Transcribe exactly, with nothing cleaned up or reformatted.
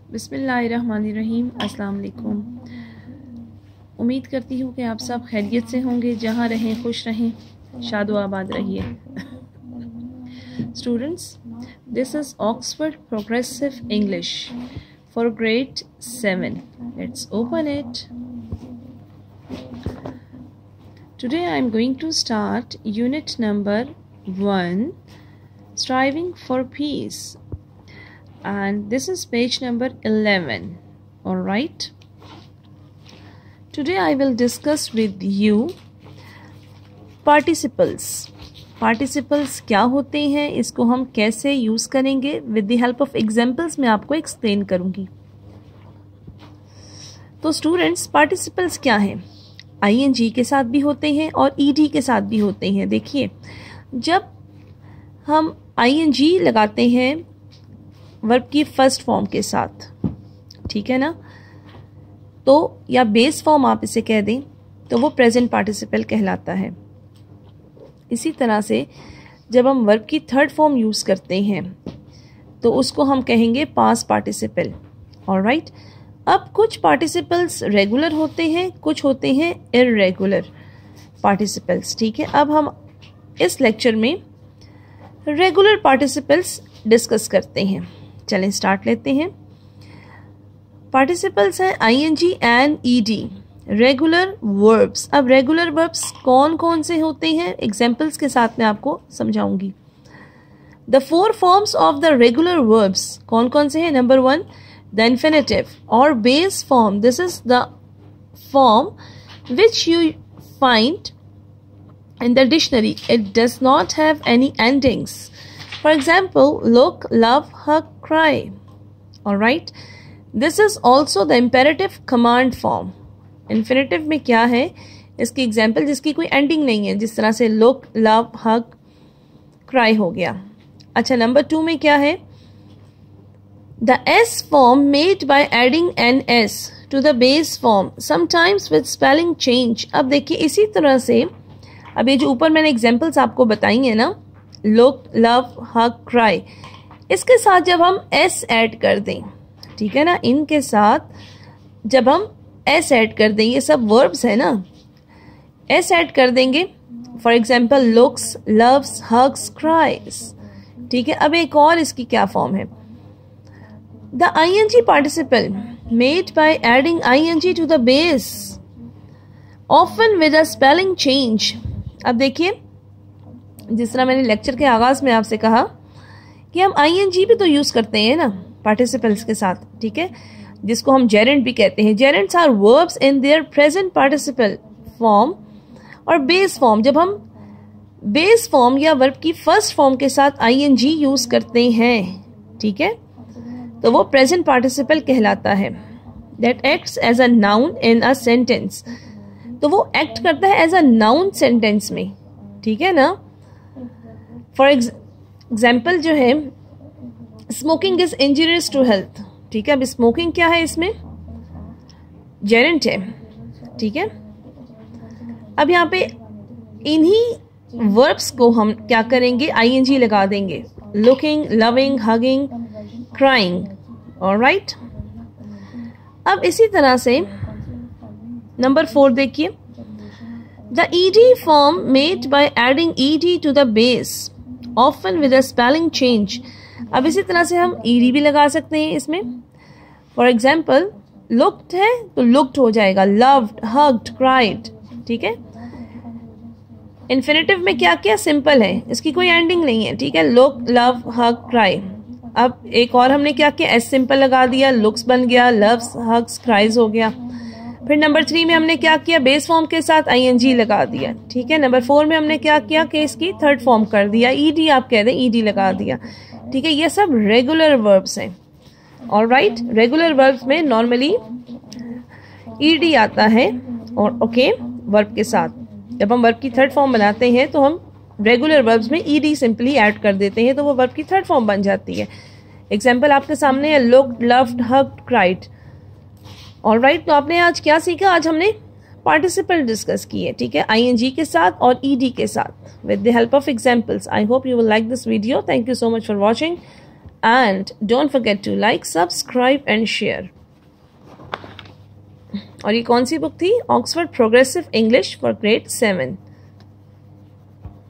बिस्मिल्लाहिर्रहमानिर्रहीम। अस्सलाम वालेकुम। उम्मीद करती हूँ कि आप सब खैरियत से होंगे, जहाँ रहें खुश रहें, शादो आबाद रहिए। Students, this is Oxford progressive English for grade seven. Let's open it. Today I am going to start unit number one, Striving for Peace. And this is page number eleven. All right, today I will discuss with you participles. Participles क्या होते हैं, इसको हम कैसे use करेंगे, with the help of examples मैं आपको explain करूंगी. तो स्टूडेंट्स, पार्टिसिपल्स क्या हैं? आईएनजी के साथ भी होते हैं और ईडी के साथ भी होते हैं. देखिए, जब हम आईएनजी लगाते हैं वर्ब की फर्स्ट फॉर्म के साथ, ठीक है ना, तो या बेस फॉर्म आप इसे कह दें, तो वो प्रेजेंट पार्टिसिपल कहलाता है. इसी तरह से जब हम वर्ब की थर्ड फॉर्म यूज करते हैं तो उसको हम कहेंगे पास्ट पार्टिसिपल. ऑलराइट, अब कुछ पार्टिसिपल्स रेगुलर होते हैं, कुछ होते हैं इररेगुलर पार्टिसिपल्स. ठीक है, अब हम इस लेक्चर में रेगुलर पार्टिसिपल्स डिस्कस करते हैं. चलें स्टार्ट लेते हैं. पार्टिसिपल्स हैं I N G and E D, regular verbs. अब रेगुलर वर्ब्स कौन कौन से होते हैं, एग्जांपल्स के साथ मैं आपको समझाऊंगी. The four forms of the regular verbs कौन कौन से हैं? नंबर वन, द इन्फिनेटिव और base form. This is the form which you find in the dictionary. It does not have any endings. For example, look, love, hug, cry. Alright, this is also the imperative command form. Infinitive में क्या है? इसकी example जिसकी कोई ending नहीं है, जिस तरह से look, love, hug, cry हो गया. अच्छा, नंबर टू में क्या है? The S form made by adding an S to the base form, sometimes with spelling change. अब देखिए, इसी तरह से अब ये जो ऊपर मैंने एग्जाम्पल्स आपको बताई हैं ना, लुक, लव, हग, क्राई, इसके साथ जब हम एस ऐड कर दें, ठीक है ना, इनके साथ जब हम एस ऐड कर दें, ये सब वर्ब्स है ना, एस ऐड कर देंगे. For example, looks, loves, hugs, cries. ठीक है, अब एक और इसकी क्या फॉर्म है? The I N G participle made by adding I N G to the base, often with a spelling change. अब देखिए, जिस तरह मैंने लेक्चर के आगाज में आपसे कहा कि हम आईएनजी भी तो यूज करते हैं ना पार्टिसिपल्स के साथ, ठीक है, जिसको हम जेरेंट भी कहते हैं. Gerunds are verbs in their present participle form और बेस फॉर्म. जब हम बेस फॉर्म या वर्ब की फर्स्ट फॉर्म के साथ आईएनजी यूज करते हैं, ठीक है, तो वो प्रेजेंट पार्टिसिपल कहलाता है. That acts as a noun in a sentence. तो वो एक्ट करता है एज अ नाउन सेंटेंस में, ठीक है ना. फॉर एग्जाम्पल जो है, smoking is injurious to health. ठीक है, अब स्मोकिंग क्या है, इसमें जेरेंट है. ठीक है, अब यहाँ पे इन्हीं वर्ब्स को हम क्या करेंगे, आईएनजी लगा देंगे. Looking, loving, hugging, crying. Alright, अब इसी तरह से नंबर फोर देखिए, the E D form made by adding E D to the base, often with a spelling change. अब इसी तरह से हम ईडी भी लगा सकते हैं इसमें. फॉर एग्जाम्पल, लुक्ड है तो लुक्ड हो जाएगा, लव्ड, हग्ड, क्राइड. ठीक है, इन्फिनेटिव में क्या क्या सिंपल है, इसकी कोई एंडिंग नहीं है. ठीक है, लुक, लव, हग, क्राई. अब एक और हमने क्या किया, एस सिंपल लगा दिया, लुक्स बन गया, लव्स, हग्स, क्राइज हो गया. फिर नंबर थ्री में हमने क्या किया, बेस फॉर्म के साथ आईएनजी लगा दिया. ठीक है, नंबर फोर में हमने क्या किया कि इसकी थर्ड फॉर्म कर दिया, ईडी आप कह दें, ईडी लगा दिया. ठीक है, ये सब रेगुलर वर्ब्स हैं. ऑलराइट, रेगुलर वर्ब्स में नॉर्मली ईडी आता है और ओके वर्ब के साथ. जब हम वर्ब की थर्ड फॉर्म बनाते हैं तो हम रेगुलर वर्ब्स में ईडी सिंपली ऐड कर देते हैं, तो वो वर्ब की थर्ड फॉर्म बन जाती है. एग्जाम्पल आपके सामने है, looked, loved, hugged, cried. Alright, तो आपने आज क्या सीखा? आज हमने पार्टिसिपल डिस्कस किए, ठीक है, आईएनजी के साथ और ईडी के साथ with the help of examples. I hope you will like this video. Thank you so much for watching. And don't forget to like, subscribe and share. और ये कौन सी बुक थी? Oxford progressive English for grade seven.